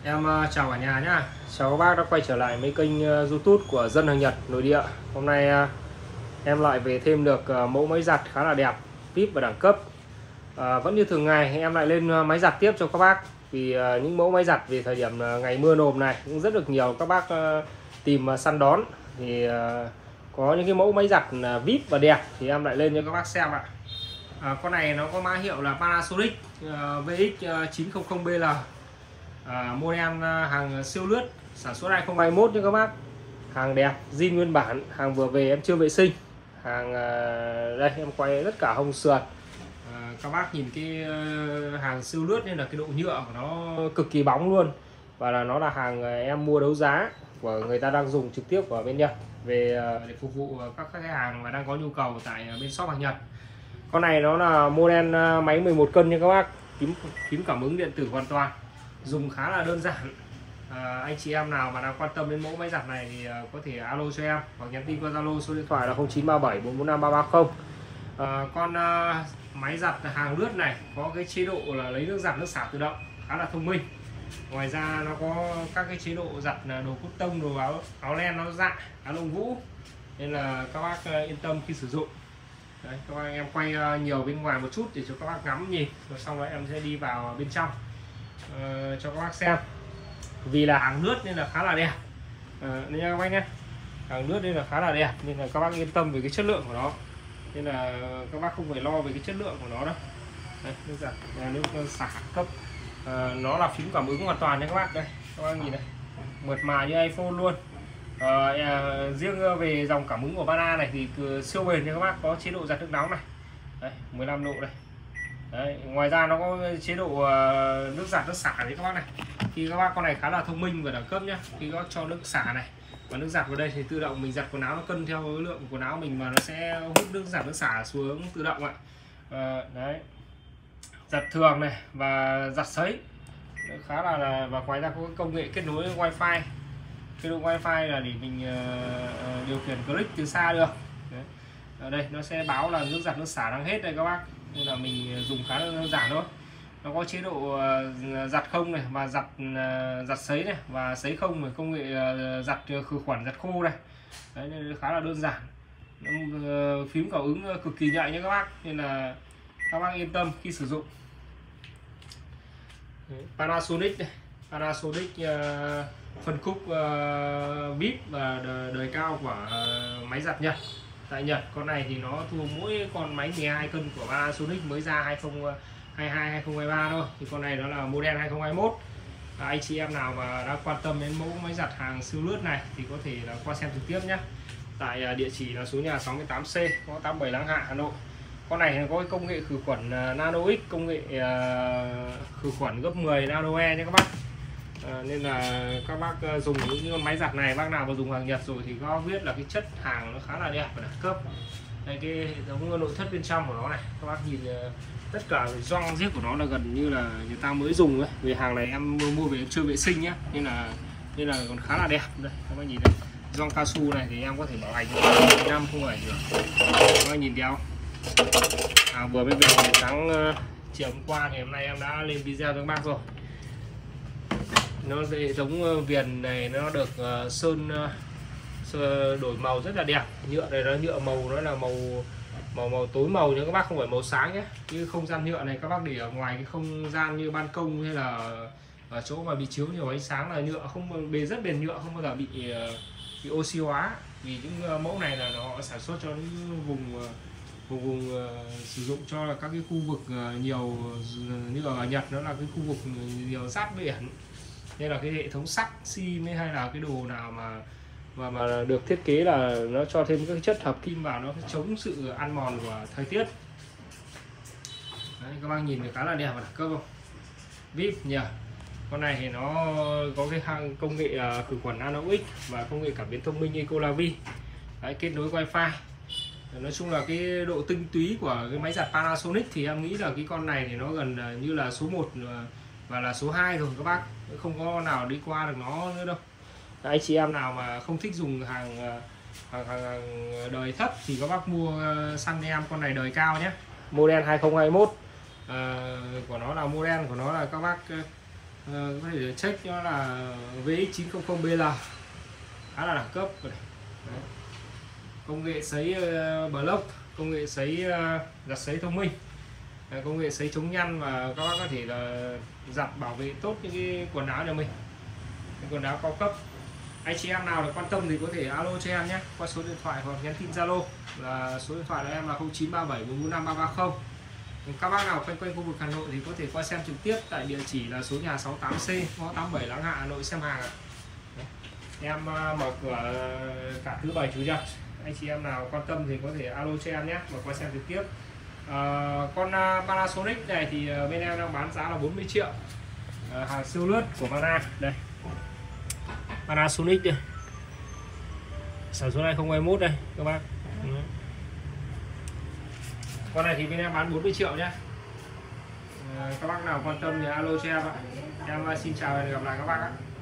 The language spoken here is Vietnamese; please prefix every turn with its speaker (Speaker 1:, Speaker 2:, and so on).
Speaker 1: Chào cả nhà nhá. Chào các bác đã quay trở lại với kênh YouTube của Dân Hàng Nhật Nội Địa. Hôm nay em lại về thêm được mẫu máy giặt khá là đẹp, vip và đẳng cấp. Vẫn như thường ngày em lại lên máy giặt tiếp cho các bác. Vì những mẫu máy giặt vì thời điểm ngày mưa nồm này cũng rất được nhiều các bác tìm săn đón. Thì có những cái mẫu máy giặt vip và đẹp thì em lại lên cho các bác xem ạ. Con này nó có mã hiệu là Panasonic VX900BL. Model hàng siêu lướt, sản xuất 2021 nha các bác. Hàng đẹp, zin nguyên bản, hàng vừa về em chưa vệ sinh. Hàng đây em quay tất cả hông sườn. Các bác nhìn cái hàng siêu lướt nên là cái độ nhựa của nó cực kỳ bóng luôn. Và là nó là hàng em mua đấu giá của người ta đang dùng trực tiếp ở bên Nhật về để phục vụ các khách hàng mà đang có nhu cầu tại bên shop hàng Nhật. Con này nó là model máy 11 cân nha các bác, phím cảm ứng điện tử hoàn toàn, dùng khá là đơn giản. Anh chị em nào mà đang quan tâm đến mẫu máy giặt này thì có thể alo cho em hoặc nhắn tin qua Zalo, số điện thoại là 0937 445 330. Con máy giặt hàng lướt này có cái chế độ là lấy nước giặt nước xả tự động, khá là thông minh. Ngoài ra nó có các cái chế độ giặt đồ cốt tông, đồ áo len nó dạ, áo lông vũ, nên là các bác yên tâm khi sử dụng. Đấy, các bác em quay nhiều bên ngoài một chút để cho các bác ngắm nhìn, rồi xong rồi em sẽ đi vào bên trong cho các bác xem. Vì là hàng lướt nên là khá là đẹp nên các bác nhé, hàng lướt nên là khá là đẹp, nên là các bác yên tâm về cái chất lượng của nó, nên là các bác không phải lo về cái chất lượng của nó đâu. Đây, nước giặt nước xả cấp, nó là phím cảm ứng hoàn toàn nha các bác. Đây các bác nhìn này, mượt mà như iPhone luôn. Riêng về dòng cảm ứng của Pana này thì siêu bền nha các bác, có chế độ giặt nước nóng này. Đấy, 15 độ đây. Đấy, ngoài ra nó có chế độ nước giặt nước xả đấy các bác này. Khi các bác, con này khá là thông minh và đẳng cấp nhá. Khi các bác cho nước xả này và nước giặt vào đây thì tự động mình giặt quần áo, nó cân theo cái lượng quần áo mình mà nó sẽ hút nước giặt nước xả xuống tự động ạ. Đấy, giặt thường này và giặt sấy khá là và ngoài ra có công nghệ kết nối wifi. Cái độ wifi là để mình điều khiển click từ xa được. Đấy. Ở đây nó sẽ báo là nước giặt nước xả đang hết đây các bác, nên là mình dùng khá là đơn giản thôi. Nó có chế độ giặt không này và giặt sấy này và sấy không, với công nghệ giặt khử khuẩn, giặt khô này. Đấy, nên khá là đơn giản. Phím cảm ứng cực kỳ nhạy nha các bác, nên là các bác yên tâm khi sử dụng. Đấy, Panasonic này, Panasonic phân khúc vip và đời cao của máy giặt Nhật. Tại Nhật con này thì nó thua mỗi con máy 12 cân của Panasonic mới ra 2022 2023 thôi, thì con này nó là model 2021. Anh chị em nào mà đang quan tâm đến mẫu máy giặt hàng siêu lướt này thì có thể là qua xem trực tiếp nhé, tại địa chỉ là số nhà 68C, ngõ 87 Láng Hạ, Hà Nội. Con này có cái công nghệ khử khuẩn Nano X, công nghệ khử khuẩn gấp 10 nano e nha các bác. Nên là các bác dùng những con máy giặt này, bác nào mà dùng hàng Nhật rồi thì có biết là cái chất hàng nó khá là đẹp và đẳng cấp. Đây, cái hệ thống nội thất bên trong của nó này, các bác nhìn tất cả gioăng giết của nó là gần như là người ta mới dùng ấy. Vì hàng này em mua về chưa vệ sinh nhá, nên là còn khá là đẹp. Đây các bác nhìn đây, gioăng cao su này thì em có thể bảo hành năm không phải được. Các bác nhìn theo. Vừa mới về sáng chiều hôm qua thì hôm nay em đã lên video cho các bác rồi. Nó hệ thống viền này nó được sơn đổi màu rất là đẹp. Nhựa này nó nhựa màu, nó là màu tối màu nha các bác, không phải màu sáng nhé. Như không gian nhựa này các bác để ở ngoài cái không gian như ban công hay là ở chỗ mà bị chiếu nhiều ánh sáng là nhựa không rất bền, nhựa không bao giờ bị oxy hóa. Vì những mẫu này là nó sản xuất cho những vùng sử dụng cho là các cái khu vực nhiều như ở Nhật, nó là cái khu vực nhiều giáp biển, nên là cái hệ thống sắt xi mới hay là cái đồ nào mà được thiết kế là nó cho thêm các chất hợp kim vào, nó chống sự ăn mòn của thời tiết. Đấy, các bác nhìn khá là đẹp và đẳng cấp không? Vip nhỉ. Con này thì nó có cái hàng công nghệ khử khuẩn Nano X và công nghệ cảm biến thông minh Ecolavi. Đấy, kết nối wifi. Nói chung là cái độ tinh túy của cái máy giặt Panasonic thì em nghĩ là cái con này thì nó gần như là số 1 và là số 2 rồi các bác, không có nào đi qua được nó nữa đâu. Anh chị em nào mà không thích dùng hàng đời thấp thì các bác mua săn em con này đời cao nhé, model 2021. Của nó là model của nó là các bác có thể check nó là VX900BL, khá là đẳng cấp. Đấy. Công nghệ sấy block, công nghệ sấy giặt sấy thông minh, công nghệ sấy chống nhăn, và các bác có thể là giặt bảo vệ tốt những cái quần áo nhà mình, những quần áo cao cấp. Anh chị em nào là quan tâm thì có thể alo cho em nhé, qua số điện thoại hoặc nhắn tin Zalo, là số điện thoại của em là 0937445330. Các bác nào quanh quanh khu vực Hà Nội thì có thể qua xem trực tiếp tại địa chỉ là số nhà 68C, ngõ 87 Láng Hạ, Hà Nội xem hàng ạ. Em mở cửa cả thứ bảy chủ nhật. Anh chị em nào quan tâm thì có thể alo cho em nhé, và qua xem trực tiếp. Con Panasonic này thì bên em đang bán giá là 40 triệu, hàng siêu lướt của Pana. Đây, Panasonic đây, sản xuất 2021 đây các bác. Con này thì bên em bán 40 triệu nhé. Các bác nào quan tâm thì alo cho em ạ. Em xin chào và hẹn gặp lại các bác ạ.